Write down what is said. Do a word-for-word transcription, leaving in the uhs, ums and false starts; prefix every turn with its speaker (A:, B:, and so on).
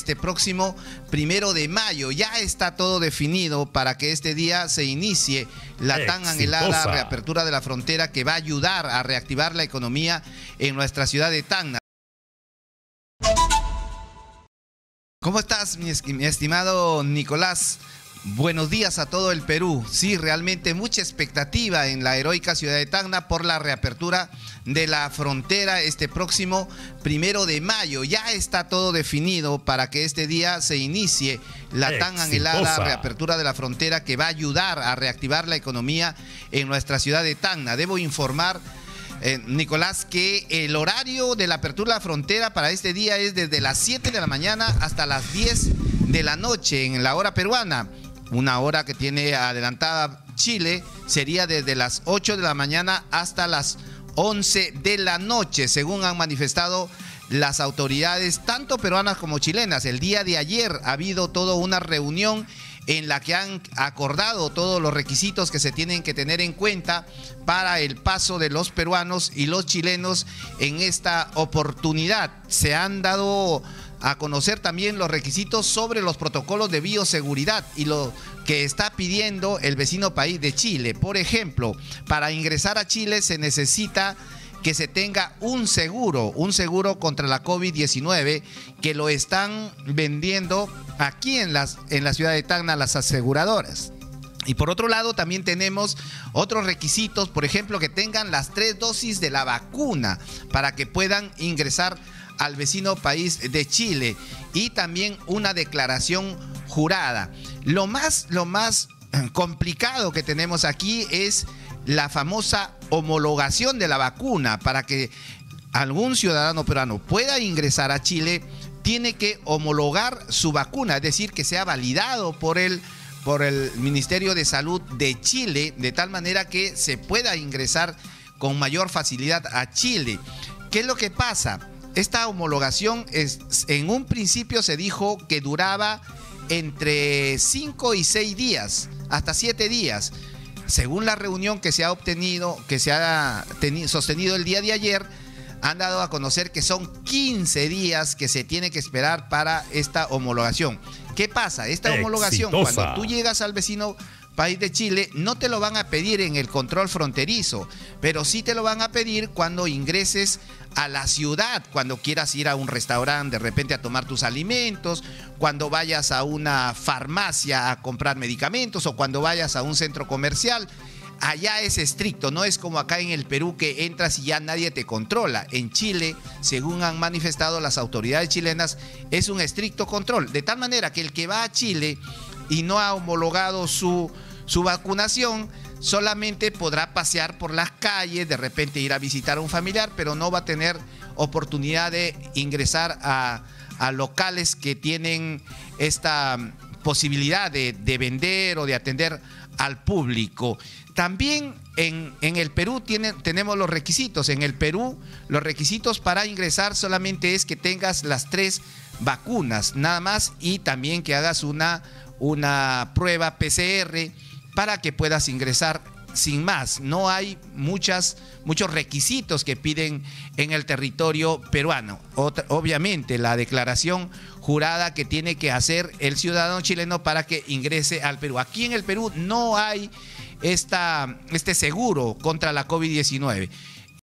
A: este próximo primero de mayo. Ya está todo definido para que este día se inicie la tan
B: Exitosa.
A: anhelada reapertura de la frontera que va a ayudar a reactivar la economía en nuestra ciudad de Tacna. ¿Cómo estás, mi, mi estimado Nicolás? Buenos días a todo el Perú. Sí, realmente mucha expectativa en la heroica ciudad de Tacna por la reapertura de la frontera este próximo primero de mayo. Ya está todo definido para que este día se inicie la tan
B: Exitosa.
A: anhelada reapertura de la frontera que va a ayudar a reactivar la economía en nuestra ciudad de Tacna. Debo informar, Eh, Nicolás, que el horario de la apertura de la frontera para este día es desde las siete de la mañana hasta las diez de la noche en la hora peruana. Una hora que tiene adelantada Chile sería desde las ocho de la mañana hasta las once de la noche, según han manifestado las autoridades, tanto peruanas como chilenas. El día de ayer ha habido toda una reunión en la que han acordado todos los requisitos que se tienen que tener en cuenta para el paso de los peruanos y los chilenos en esta oportunidad. Se han dado a conocer también los requisitos sobre los protocolos de bioseguridad y lo que está pidiendo el vecino país de Chile. Por ejemplo, para ingresar a Chile se necesita que se tenga un seguro, un seguro contra la COVID diecinueve, que lo están vendiendo aquí en, las, en la ciudad de Tacna las aseguradoras. Y por otro lado también tenemos otros requisitos, por ejemplo, que tengan las tres dosis de la vacuna para que puedan ingresar al vecino país de Chile, y también una declaración jurada. Lo más, lo más complicado que tenemos aquí es la famosa homologación de la vacuna. Para que algún ciudadano peruano pueda ingresar a Chile, tiene que homologar su vacuna, es decir, que sea validado por el, por el Ministerio de Salud de Chile, de tal manera que se pueda ingresar con mayor facilidad a Chile. ¿Qué es lo que pasa? Esta homologación es, en un principio se dijo que duraba entre cinco y seis días, hasta siete días. Según la reunión que se ha obtenido, que se ha tenido, sostenido el día de ayer, han dado a conocer que son quince días que se tiene que esperar para esta homologación. ¿Qué pasa? Esta homologación,
B: Exitosa.
A: cuando tú llegas al vecino país de Chile, no te lo van a pedir en el control fronterizo, pero sí te lo van a pedir cuando ingreses a la ciudad, cuando quieras ir a un restaurante de repente a tomar tus alimentos, cuando vayas a una farmacia a comprar medicamentos o cuando vayas a un centro comercial. Allá es estricto, no es como acá en el Perú que entras y ya nadie te controla. En Chile, según han manifestado las autoridades chilenas, es un estricto control, de tal manera que el que va a Chile y no ha homologado su, su vacunación, solamente podrá pasear por las calles, de repente ir a visitar a un familiar, pero no va a tener oportunidad de ingresar a, a locales que tienen esta posibilidad de, de vender o de atender al público. También en, en el Perú tiene, tenemos los requisitos. En el Perú los requisitos para ingresar solamente es que tengas las tres vacunas, nada más, y también que hagas una, una prueba P C R para que puedas ingresar, sin más. No hay muchas, muchos requisitos que piden en el territorio peruano. Otra, obviamente la declaración jurada que tiene que hacer el ciudadano chileno para que ingrese al Perú. Aquí en el Perú no hay esta, este seguro contra la COVID diecinueve.